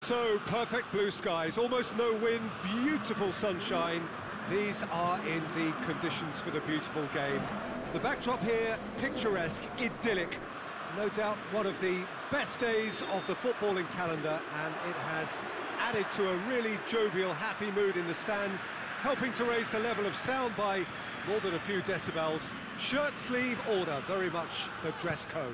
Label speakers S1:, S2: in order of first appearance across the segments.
S1: So, perfect blue skies, almost no wind, beautiful sunshine. These are indeed conditions for the beautiful game. The backdrop here, picturesque, idyllic. No doubt one of the best days of the footballing calendar, and it has added to a really jovial, happy mood in the stands, helping to raise the level of sound by more than a few decibels. Shirt sleeve order, very much the dress code.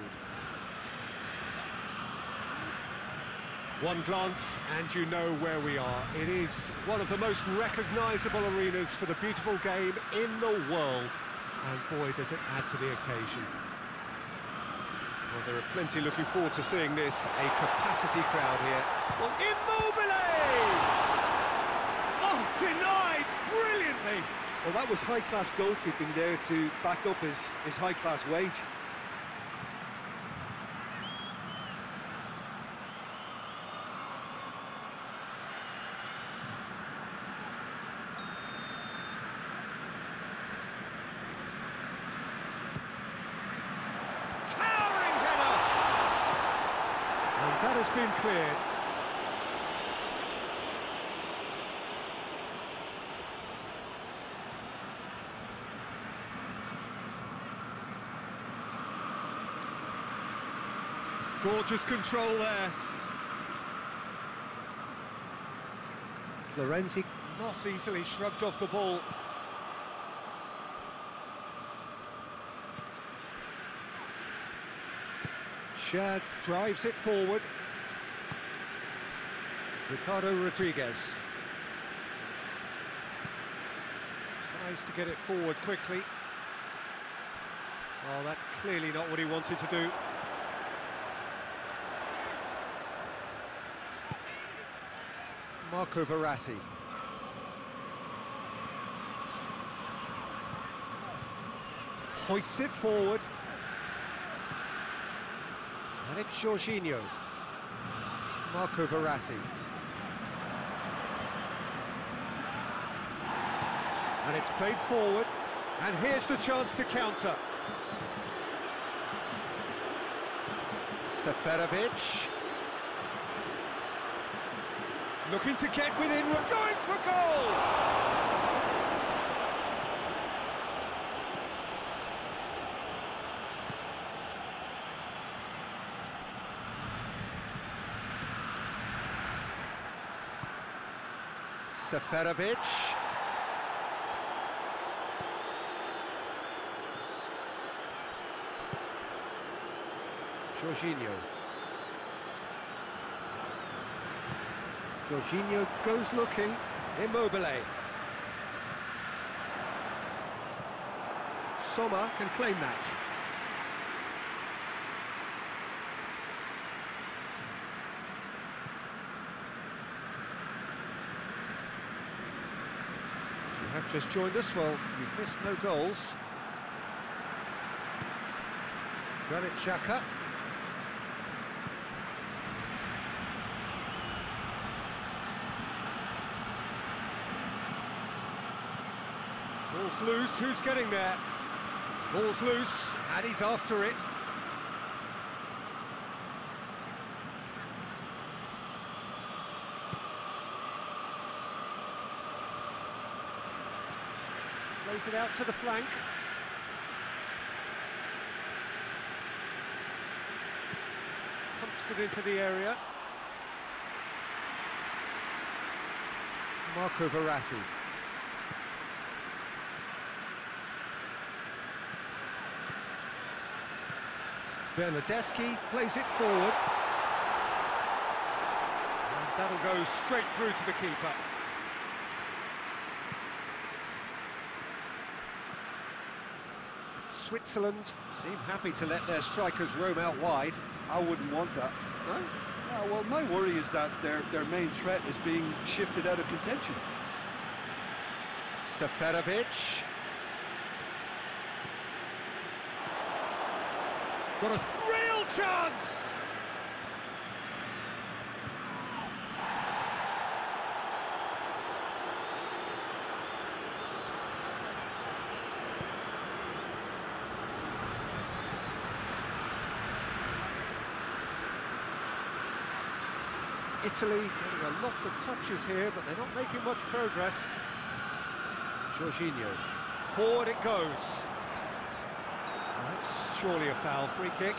S1: One glance and you know where we are. It is one of the most recognisable arenas for the beautiful game in the world. And boy, does it add to the occasion. Well, there are plenty looking forward to seeing this. A capacity crowd here. Well, Immobile! Oh, denied brilliantly!
S2: Well, that was high-class goalkeeping there to back up his high-class wage.
S1: That has been cleared. Gorgeous control there. Florenzi not easily shrugged off the ball. Shad drives it forward. Ricardo Rodriguez tries to get it forward quickly. Oh, that's clearly not what he wanted to do. Marco Verratti. Hoists it forward. And it's Jorginho. Marco Verratti. And it's played forward, and here's the chance to counter. Seferovic. Looking to get within, we're going for goal! Seferovic. Jorginho. Jorginho goes looking. Immobile. Sommer can claim that. If you have just joined us, well, you've missed no goals. Granit Xhaka. Ball's loose, who's getting there? Ball's loose, and he's after it. Plays it out to the flank. Pumps it into the area. Marco Verratti. Bernardeschi plays it forward. And that'll go straight through to the keeper. Switzerland seem happy to let their strikers roam out wide.
S2: I wouldn't want that.
S1: No?
S2: No, well, my worry is that their main threat is being shifted out of contention.
S1: Seferovic. Got a real chance! Italy getting a lot of touches here, but they're not making much progress. Jorginho. Forward it goes. Well, that's surely a foul. Free kick.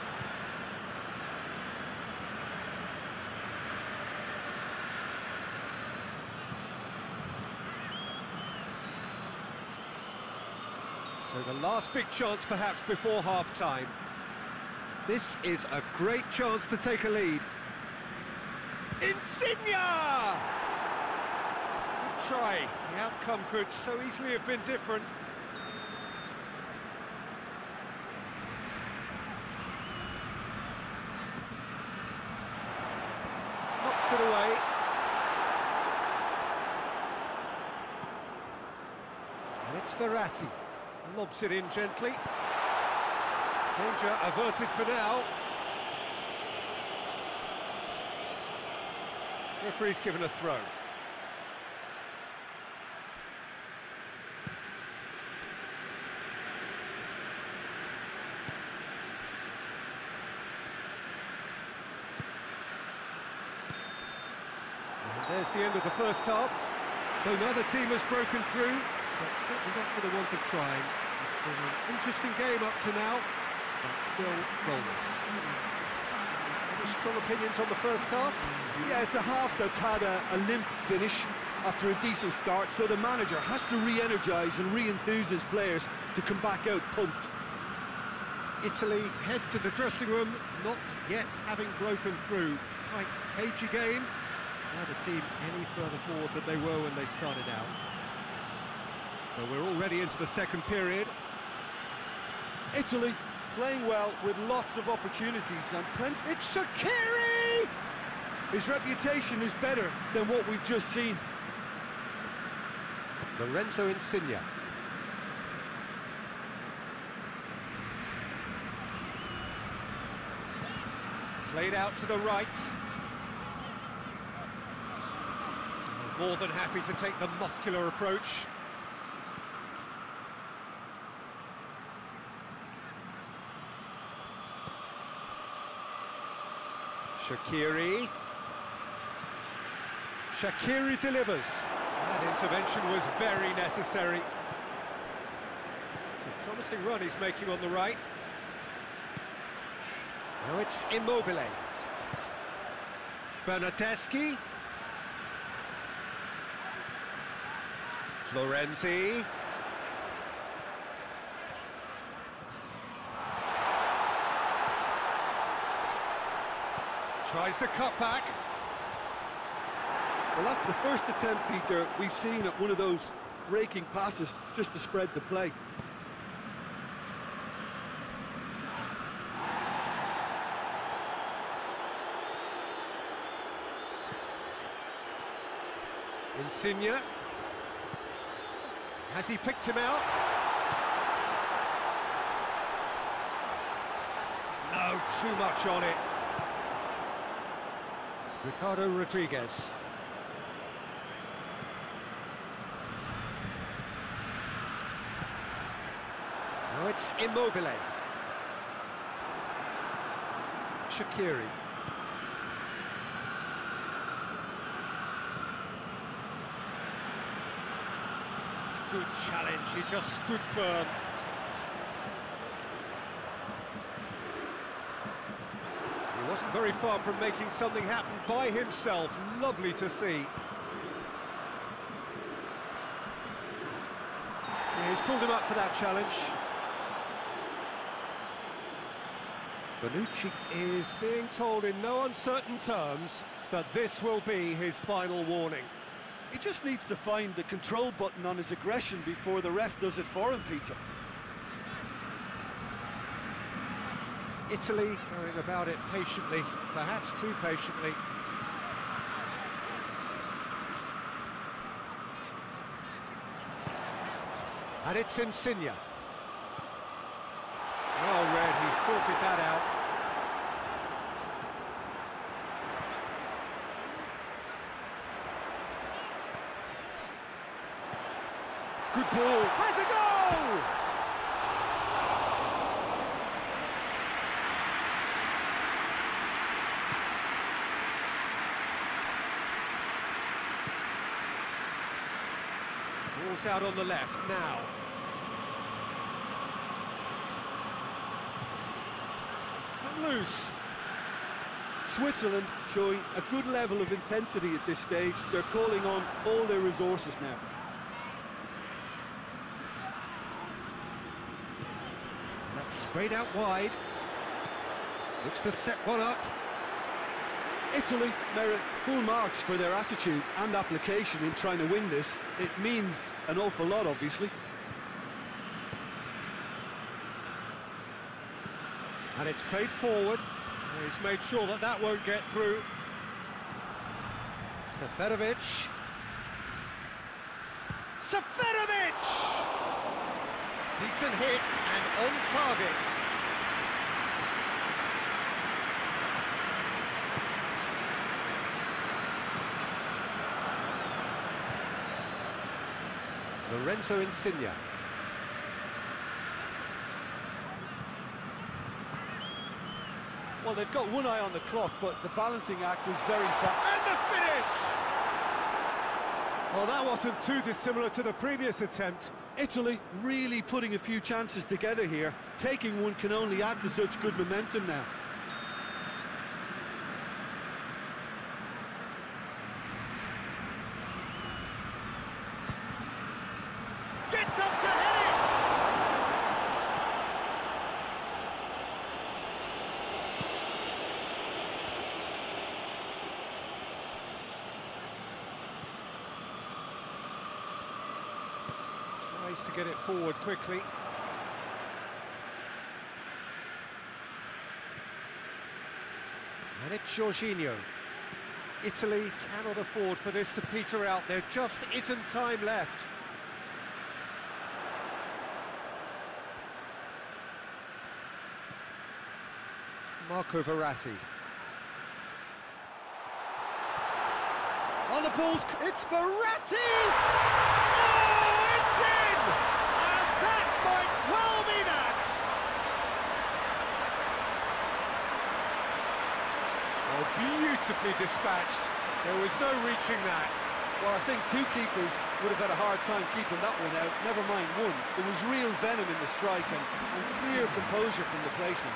S1: So the last big chance perhaps before half-time. This is a great chance to take a lead. Insigne! Good try. The outcome could so easily have been different. Knocks it away. And it's Verratti. Lobs it in gently. Danger averted for now. Referee's given a throw. And there's the end of the first half. So neither team has broken through, but certainly not for the want of trying. It's been an interesting game up to now, but still goalless. Any strong opinions on the first half?
S2: Yeah, it's a half that's had a limp finish after a decent start, so the manager has to re-energise and re-enthuse his players to come back out pumped.
S1: Italy head to the dressing room, not yet having broken through. Tight, cagey game. Neither team any further forward than they were when they started out. So we're already into the second period.
S2: Italy playing well with lots of opportunities and plenty.
S1: It's Shaqiri!
S2: His reputation is better than what we've just seen.
S1: Lorenzo Insigne. Played out to the right. More than happy to take the muscular approach. Shaqiri. Shaqiri delivers. That intervention was very necessary. It's a promising run he's making on the right. Now it's Immobile. Bernardeschi. Florenzi. Tries the cut back.
S2: Well, that's the first attempt, Peter, we've seen at one of those raking passes just to spread the play.
S1: Insigne. Has he picked him out? No, too much on it. Ricardo Rodriguez. Now it's Immobile. Shaqiri. Good challenge, he just stood firm. He wasn't very far from making something happen by himself. Lovely to see. Yeah, he's pulled him up for that challenge. Bonucci is being told in no uncertain terms that this will be his final warning.
S2: He just needs to find the control button on his aggression before the ref does it for him, Peter.
S1: Italy going about it patiently, perhaps too patiently. And it's Insigne. Well read, he sorted that out. Good ball. Has a goal! Ball's out on the left now. It's come loose.
S2: Switzerland showing a good level of intensity at this stage. They're calling on all their resources now.
S1: That's sprayed out wide. Looks to set one up.
S2: Italy merit full marks for their attitude and application in trying to win this. It means an awful lot, obviously.
S1: And it's played forward. He's made sure that that won't get through. Seferovic. Seferovic! Decent hit and on target. Lorenzo Insigne.
S2: Well, they've got one eye on the clock, but the balancing act is very fast.
S1: And the finish! Well, that wasn't too dissimilar to the previous attempt.
S2: Italy really putting a few chances together here. Taking one can only add to such good momentum now.
S1: Gets up to head it! Tries to get it forward quickly. And it's Jorginho. Italy cannot afford for this to peter out. There just isn't time left. Marco Verratti. On the balls, it's Verratti! Oh, it's in! And that might well be that! Oh, beautifully dispatched. There was no reaching that.
S2: Well, I think two keepers would have had a hard time keeping that one out, never mind one. There was real venom in the strike and clear composure from the placement.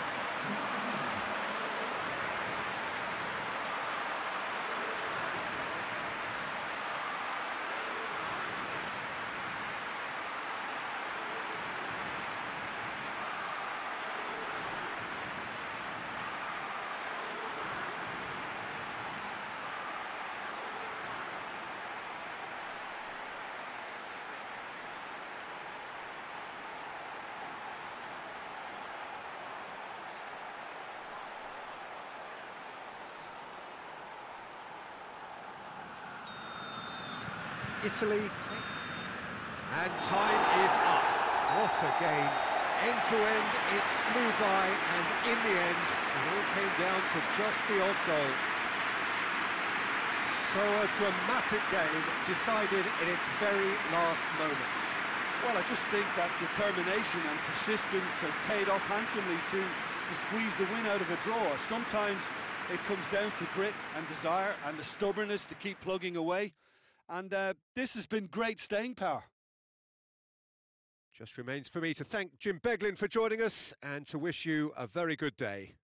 S1: Italy, and time is up. What a game. End to end, it flew by, and in the end, it all came down to just the odd goal. So a dramatic game, decided in its very last moments.
S2: Well, I just think that determination and persistence has paid off handsomely to squeeze the win out of a draw. Sometimes it comes down to grit and desire and the stubbornness to keep plugging away. And this has been great staying power.
S1: Just remains for me to thank Jim Beglin for joining us and to wish you a very good day.